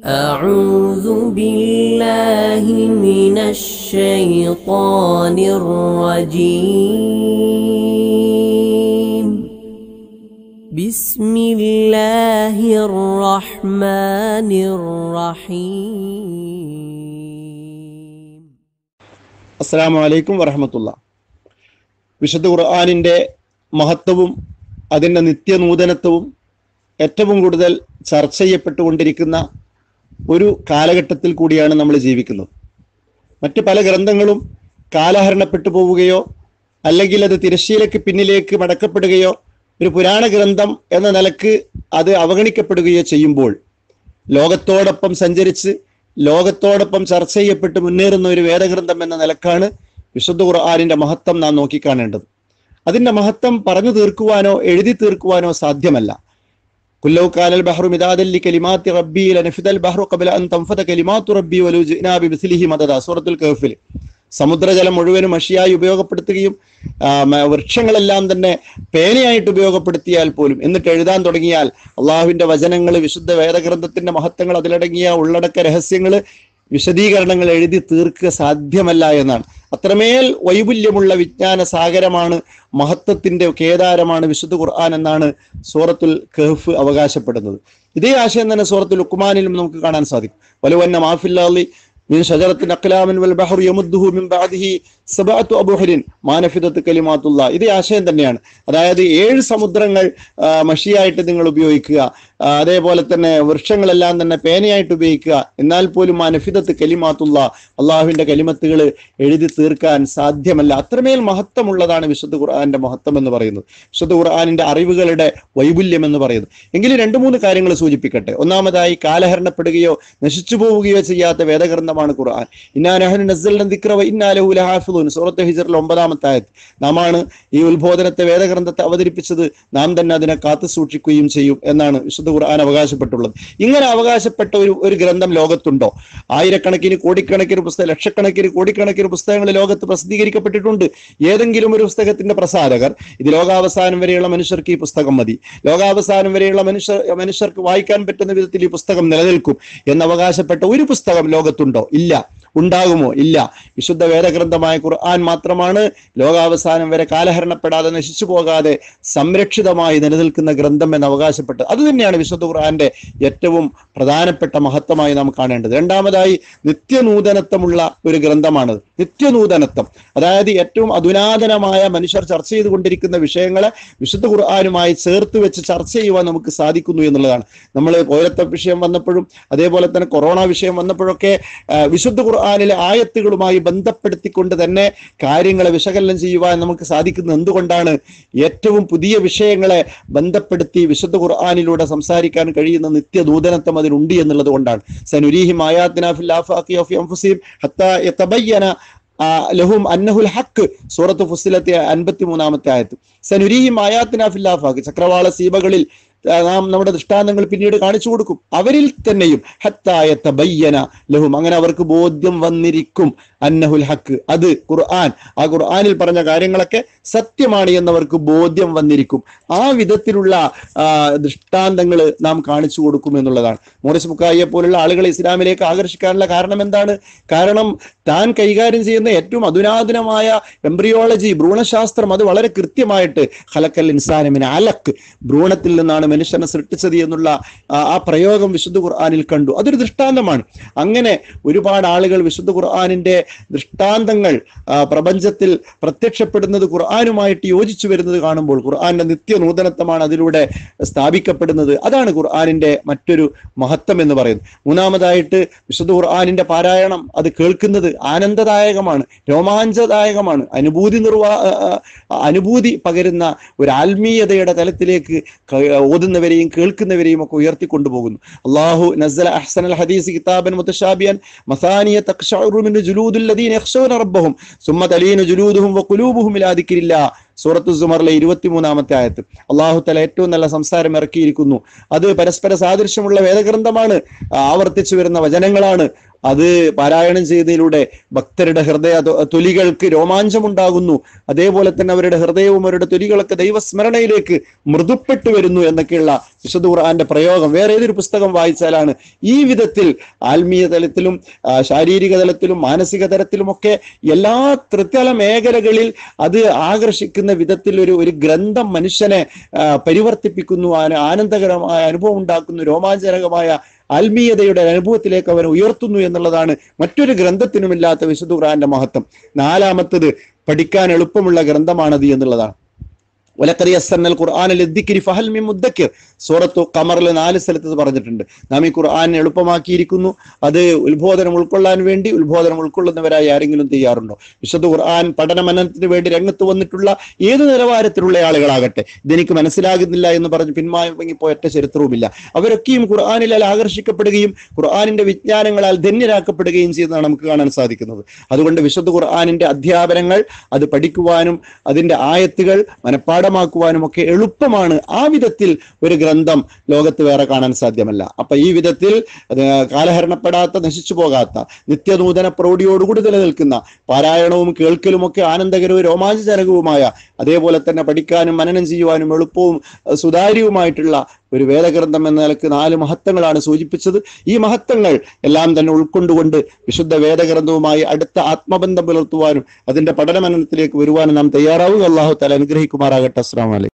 أعوذ بالله من الشيطان الرجيم بسم الله الرحمن الرحيم. അസ്സലാമു അലൈക്കും വറഹ്മത്തുള്ളാഹി. വിശുദ്ധ ഖുർആനിൻ്റെ മഹത്വവും അതിൻ്റെ നിത്യനൂതനത്വവും ഏറ്റവും കൂടുതൽ ചർച്ച ചെയ്യപ്പെട്ടുകൊണ്ടിരിക്കുന്ന ഒരു കാലഘട്ടത്തിൽ കൂടിയാണ് നമ്മൾ ജീവിക്കുന്നത്. മറ്റ് പല ഗ്രന്ഥങ്ങളും കാലഹരണപ്പെട്ടു പോവുകയോ അല്ലെങ്കിൽ അത് തിരശ്ശീലയ്ക്ക് പിന്നിലേക്ക് മടക്കപ്പെടുകയോ ഒരു പുരാണ ഗ്രന്ഥം എന്ന നിലക്ക് അത് അവഗണിക്കപ്പെടുകയോ ചെയ്യുമ്പോൾ ലോകത്തോടൊപ്പം സഞ്ചരിച്ച് ലോകത്തോടൊപ്പം ചർച്ച ചെയ്യപ്പെട്ട് മുന്നേറുന്ന ഒരു വേദഗ്രന്ഥം എന്ന നിലക്കാണ് വിശുദ്ധ ഖുർആനിൻ്റെ മഹത്വം നാം നോക്കിക്കാണേണ്ടത്. അതിൻ്റെ മഹത്വം പറഞ്ഞു തീർക്കുവാനോ എഴുതി തീർക്കുവാനോ സാധ്യമല്ല. കുല്ലൗ കാനൽ ബഹ്റു മിദാദൻ ലികലിമാത്തി റബ്ബി ലനഫിദൽ ബഹ്റു ഖബ്ല അൻ തൻഫദ കലിമാത്തു റബ്ബി വലൗ ജിനാ ബിമിസ്ലിഹി മദദ. സൂറത്തുൽ കഹ്ഫിൽ സമുദ്രജലം മുഴുവനും മഷിയായി ഉപയോഗപ്പെടുത്തുകയും വൃക്ഷങ്ങളെല്ലാം തന്നെ പേനയായിട്ട് ഉപയോഗപ്പെടുത്തിയാൽ പോലും എന്നിട്ട് എഴുതാൻ തുടങ്ങിയാൽ അള്ളാഹുവിൻ്റെ വചനങ്ങൾ, വിശുദ്ധ വേദഗ്രന്ഥത്തിന്റെ മഹത്വങ്ങൾ, അതിലടങ്ങിയ ഉള്ളടക്ക രഹസ്യങ്ങൾ, വിശദീകരണങ്ങൾ എഴുതി തീർക്കുക സാധ്യമല്ല എന്നാണ്. അത്രമേൽ വൈപുല്യമുള്ള വിജ്ഞാന സാഗരമാണ്, മഹത്വത്തിന്റെ കേദാരമാണ് വിശുദ്ധ ഖുർആൻ എന്നാണ് സൂറത്തുൽ കഹ്ഫ് അവകാശപ്പെടുന്നത്. ഇതേ ആശയം തന്നെ സൂറത്തുൽ ലുഖ്മാനിലും നമുക്ക് കാണാൻ സാധിക്കും. വലവന്ന മാഫിൽ അർളി മിൻ ശജറത്തിൻ അഖ്ലാമിൻ വൽ ബഹ്റു യമുദ്ദുഹു മിൻ ബഅദിഹി സബഅതു അബ്ഹുരിൻ മാ നഫിദത് കലിമാത്തുല്ലാഹ്. ഇതേ ആശയം തന്നെയാണ്. അതായത് 7 സമുദ്രങ്ങൾ മഷിയായിട്ട് നിങ്ങൾ ഉപയോഗിക്കുക, അതേപോലെ തന്നെ വൃക്ഷങ്ങളെല്ലാം തന്നെ പേനയായിട്ട് ഉപയോഗിക്കുക, എന്നാൽ പോലും മാ നഫിദത്ത് കലിമാത്തുല്ലാഹ്, അള്ളാഹുവിന്റെ കലിമത്തുകൾ എഴുതി തീർക്കാൻ സാധ്യമല്ല. അത്രമേൽ മഹത്വമുള്ളതാണ് വിശുദ്ധ ഖുർആന്റെ മഹത്വം എന്ന് പറയുന്നത്, വിശുദ്ധ ഖുർആനിന്റെ അറിവുകളുടെ വൈപുല്യം എന്ന് പറയുന്നത്. എങ്കിലും 2-3 കാര്യങ്ങൾ സൂചിപ്പിക്കട്ടെ. ഒന്നാമതായി, കാലഹരണപ്പെടുകയോ നശിച്ചു പോവുകയോ ചെയ്യാത്ത വേദഗ്രന്ഥമാണ് ഖുർആൻ. ഇന്നാ നഹ്നു നസ്സൽനാ ദിക്റ വ ഇന്നാ ലഹു ലഹാഫിളൂൻ. സൂറത്ത് ഹിജ്റിൽ 9-ാമത്തെ ആയത്ത്. നാമാണ് ഈ ഉത്ബോധനത്തെ, വേദഗ്രന്ഥത്തെ അവതരിപ്പിച്ചത്, നാം തന്നെ അതിനെ കാത്തു സൂക്ഷിക്കുകയും ചെയ്യും എന്നാണ് വിശുദ്ധ ഖുർആൻ അവകാശപ്പെട്ടുള്ളത്. ഇങ്ങനെ അവകാശപ്പെട്ട ഒരു ഗ്രന്ഥം ലോകത്തുണ്ടോ? ആയിരക്കണക്കിന് കോടിക്കണക്കിന് പുസ്തകം, ലക്ഷക്കണക്കിന് കോടിക്കണക്കിന് പുസ്തകങ്ങൾ ലോകത്ത് പ്രസിദ്ധീകരിക്കപ്പെട്ടിട്ടുണ്ട്. ഏതെങ്കിലും ഒരു പുസ്തകത്തിന്റെ പ്രസാധകർ ഇത് ലോകാവസാനം വരെയുള്ള മനുഷ്യർക്ക് ഈ പുസ്തകം മതി, ലോകാവസാനം വരെയുള്ള മനുഷ്യർക്ക് വായിക്കാൻ പറ്റുന്ന വിധത്തിൽ ഈ പുസ്തകം നിലനിൽക്കും എന്ന് അവകാശപ്പെട്ട ഒരു പുസ്തകം ലോകത്തുണ്ടോ? ഇല്ല. ഉണ്ടാകുമോ? ഇല്ല. വിശുദ്ധ വേദഗ്രന്ഥമായ ഖുർആൻ മാത്രമാണ് ലോകാവസാനം വരെ കാലഹരണപ്പെടാതെ നശിച്ചു പോകാതെ സംരക്ഷിതമായി നിലനിൽക്കുന്ന ഗ്രന്ഥം എന്ന് അവകാശപ്പെട്ടത്. അത് തന്നെയാണ് വിശുദ്ധ ഖുർആന്റെ ഏറ്റവും പ്രധാനപ്പെട്ട മഹത്വമായി നാം കാണേണ്ടത്. രണ്ടാമതായി, നിത്യനൂതനത്വമുള്ള ഒരു ഗ്രന്ഥമാണത്. നിത്യനൂതനത്വം, അതായത് ഏറ്റവും അധുനാതനമായ മനുഷ്യർ ചർച്ച ചെയ്തുകൊണ്ടിരിക്കുന്ന വിഷയങ്ങളെ വിശുദ്ധ ഖുർആനുമായി ചേർത്ത് വെച്ച് ചർച്ച ചെയ്യുവാൻ നമുക്ക് സാധിക്കുന്നു എന്നുള്ളതാണ്. നമ്മൾ പൗരത്വ വിഷയം വന്നപ്പോഴും അതേപോലെ തന്നെ കൊറോണ വിഷയം വന്നപ്പോഴൊക്കെ വിശുദ്ധ ഖുർആനിലെ ആയത്തുകളുമായി ബന്ധപ്പെടുത്തിക്കൊണ്ട് തന്നെ കാര്യങ്ങളെ വിശകലനം ചെയ്യുവാൻ നമുക്ക് സാധിക്കുന്നത് എന്തുകൊണ്ടാണ്? ഏറ്റവും പുതിയ വിഷയങ്ങളെ ബന്ധപ്പെടുത്തി വിശുദ്ധ ഖുർആനിലൂടെ സംസാരിക്കാൻ കഴിയുന്ന നിത്യനൂതനത്വം അതിനുണ്ട് എന്നുള്ളത് കൊണ്ടാണ്. സനുരീഹിം ആയാത്തിനാ ഫിൽ ആഫാഖി വഫി അൻഫുസിഹിം ഹത്താ യതബയ്യന ലഹും അന്നഹുൽ ഹഖ്. സൂറത്ത് ഫുസ്സിലത്തെ 53-ാമത്തെ ആയത്ത്. സനുരീഹിം ആയാത്തിനാ ഫിൽ ആഫാഖി, ചക്രവാള സീബകളിൽ നാം നമ്മുടെ ദൃഷ്ടാന്തങ്ങൾ പിന്നീട് കാണിച്ചു കൊടുക്കും. അവരിൽ തന്നെയും ഹത്താ യതബയ്യന ലഹും, അങ്ങനെ അവർക്ക് ബോധ്യം വന്നിരിക്കും, അന്നഹുൽ ഹഖ്, അത് ഖുർആൻ, ആ ഖുർആനിൽ പറഞ്ഞ കാര്യങ്ങളൊക്കെ സത്യമാണ് എന്നവർക്ക് ബോധ്യം വന്നിരിക്കും. ആ വിധത്തിലുള്ള ദൃഷ്ടാന്തങ്ങൾ നാം കാണിച്ചു കൊടുക്കും എന്നുള്ളതാണ്. മോറിസ് ബുക്കായിയെ പോലുള്ള ആളുകളെ ഇസ്ലാമിലേക്ക് ആകർഷിക്കാനുള്ള കാരണം എന്താണ്? കാരണം താൻ കൈകാര്യം ചെയ്യുന്ന ഏറ്റവും അധുനാതനമായ എംബ്രിയോളജി, ഭ്രൂണശാസ്ത്രം, അത് വളരെ കൃത്യമായിട്ട് ഖലഖൽ ഇൻസാന മിൻ അലഖ്, ഭ്രൂണത്തിൽ നിന്നാണ് മനുഷ്യനെ സൃഷ്ടിച്ചത് എന്നുള്ള ആ പ്രയോഗം വിശുദ്ധ ഖുർആനിൽ കണ്ടു. അതൊരു ദൃഷ്ടാന്തമാണ്. അങ്ങനെ ഒരുപാട് ആളുകൾ വിശുദ്ധ ഖുർആനിന്റെ ദൃഷ്ടാന്തങ്ങൾ പ്രപഞ്ചത്തിൽ പ്രത്യക്ഷപ്പെടുന്നത്, ഖുർആനുമായിട്ട് യോജിച്ചു വരുന്നത് കാണുമ്പോൾ ഖുർആന്റെ നിത്യനൂതനത്വമാണ് അതിലൂടെ സ്ഥാപിക്കപ്പെടുന്നത്. അതാണ് ഖുർആനിന്റെ മറ്റൊരു മഹത്വം എന്ന് പറയുന്നത്. മൂന്നാമതായിട്ട്, വിശുദ്ധ ഖുർആനിന്റെ പാരായണം, അത് കേൾക്കുന്നത് ആനന്ദദായകമാണ്, രോമാഞ്ചദായകമാണ്, അനുഭൂതി പകരുന്ന ഒരു ആത്മീയതയുടെ തലത്തിലേക്ക് ഓതുന്നവരെയും കേൾക്കുന്നവരെയും ഒക്കെ ഉയർത്തിക്കൊണ്ടുപോകുന്നു. അല്ലാഹു നസ്സല അഹ്സനൽ ഹദീസ് കിതാബൻ മുതശാബിയൻ മസാനിയ തഖ്ശഉറു മിൻ ജുലൂദിൽ ലദീന യഖ്ശൗന റബ്ബഹും സുമ്മ തലീനു ജുലൂദുഹും വഖുലൂബുഹും ഇലാ ദിക്രില്ലാഹ്. സൂറത്തു സുമറിലെ 23-ാമത്തെ ആയത്ത്. അല്ലാഹു തആല ഏറ്റവും നല്ല സംസാരം ഇറക്കിയിരിക്കുന്നു. അത് പരസ്പര സാദൃശ്യമുള്ള വേദഗ്രന്ഥമാണ്, ആവർത്തിച്ചു വരുന്ന വചനങ്ങളാണ്. അത് പാരായണം ചെയ്തതിലൂടെ ഭക്തരുടെ ഹൃദയ തൊലികൾക്ക് രോമാഞ്ചമുണ്ടാകുന്നു. അതേപോലെ തന്നെ അവരുടെ ഹൃദയവും അവരുടെ തൊലികളൊക്കെ ദൈവസ്മരണയിലേക്ക് മൃദുപ്പെട്ടു വരുന്നു എന്നൊക്കെയുള്ള വിശുദ്ധ ഖുർആന്റെ പ്രയോഗം വേറെ ഏതൊരു പുസ്തകം വായിച്ചാലാണ് ഈ വിധത്തിൽ ആത്മീയ തലത്തിലും ശാരീരിക തലത്തിലും മാനസിക തലത്തിലുമൊക്കെ എല്ലാ ത്രിതല മേഖലകളിൽ അത് ആകർഷിക്കുന്ന വിധത്തിൽ ഒരു ഗ്രന്ഥം മനുഷ്യനെ പരിവർത്തിപ്പിക്കുന്നു, ആനന്ദകരമായ അനുഭവം ഉണ്ടാക്കുന്നു, രോമാഞ്ചകരമായ ആത്മീയതയുടെ അനുഭവത്തിലേക്ക് അവനെ ഉയർത്തുന്നു എന്നുള്ളതാണ് മറ്റൊരു ഗ്രന്ഥത്തിനുമില്ലാത്ത വിശുദ്ധ ഖുർആന്റെ മഹത്വം. നാലാമത്തത് പഠിക്കാൻ എളുപ്പമുള്ള ഗ്രന്ഥമാണത് എന്നുള്ളതാണ്. സൂറത്തു ഖമറിൽ 4 സ്ഥലത്ത് പറഞ്ഞിട്ടുണ്ട്. നാം ഈ ഖുർആൻ എളുപ്പമാക്കിയിരിക്കുന്നു. അത് ഉത്ബോധനം ഉൾക്കൊള്ളാൻ വേണ്ടി ഉത്ബോധനം ഉൾക്കൊള്ളുന്നവരായി ആരെങ്കിലും തയ്യാറുണ്ടോ? വിശുദ്ധ ഖുർആൻ പഠനമനനത്തിന് വേണ്ടി രംഗത്ത് വന്നിട്ടുള്ള ഏത് നിലവാരത്തിലുള്ള ആളുകളാകട്ടെ, ഇതെനിക്ക് മനസ്സിലാകുന്നില്ല എന്ന് പറഞ്ഞ് പിന്മാങ്ങിപ്പോയ ഒറ്റ ചരിത്രവുമില്ല. അവരൊക്കെയും ഖുർആനിൽ ആകർഷിക്കപ്പെടുകയും ഖുർആനിന്റെ വിജ്ഞാനങ്ങളാൽ ധന്യരാക്കപ്പെടുകയും ചെയ്യുന്നതാണ് നമുക്ക് കാണാൻ സാധിക്കുന്നത്. അതുകൊണ്ട് വിശുദ്ധ ഖുർആനിന്റെ അധ്യാപനങ്ങൾ അത് പഠിക്കുവാനും അതിന്റെ ആയത്തുകൾ മനഃപ്പാഠമാക്കുവാനും ഒക്കെ എളുപ്പമാണ്. ആ വിധത്തിൽ ഒരു ഗ്രന്ഥം ലോകത്ത് വേറെ കാണാൻ സാധ്യമല്ല. അപ്പൊ ഈ വിധത്തിൽ കാലഹരണപ്പെടാത്ത, നശിച്ചു പോകാത്ത, നിത്യനൂതന പ്രൗഢിയോടുകൂടി നിലനിൽക്കുന്ന, പാരായണവും കേൾക്കലും ഒക്കെ ആനന്ദകരവും രോമാഞ്ചജനകവുമായ, അതേപോലെ തന്നെ പഠിക്കാനും മനനം ചെയ്യുവാനും എളുപ്പവും സുതാര്യവുമായിട്ടുള്ള ഒരു വേദഗ്രന്ഥം എന്ന നിലക്ക് 4 മഹത്വങ്ങളാണ് സൂചിപ്പിച്ചത്. ഈ മഹത്വങ്ങൾ എല്ലാം തന്നെ ഉൾക്കൊണ്ടുകൊണ്ട് വിശുദ്ധ വേദഗ്രന്ഥവുമായി അടുത്ത ആത്മബന്ധം പുലർത്തുവാനും അതിന്റെ പഠനമനനത്തിലേക്ക് വരുവാനും നാം തയ്യാറാവുക. അല്ലാഹു തആല അനുഗ്രഹിക്കുമാറാകട്ടെ. അസ്സലാമു അലൈക്കും.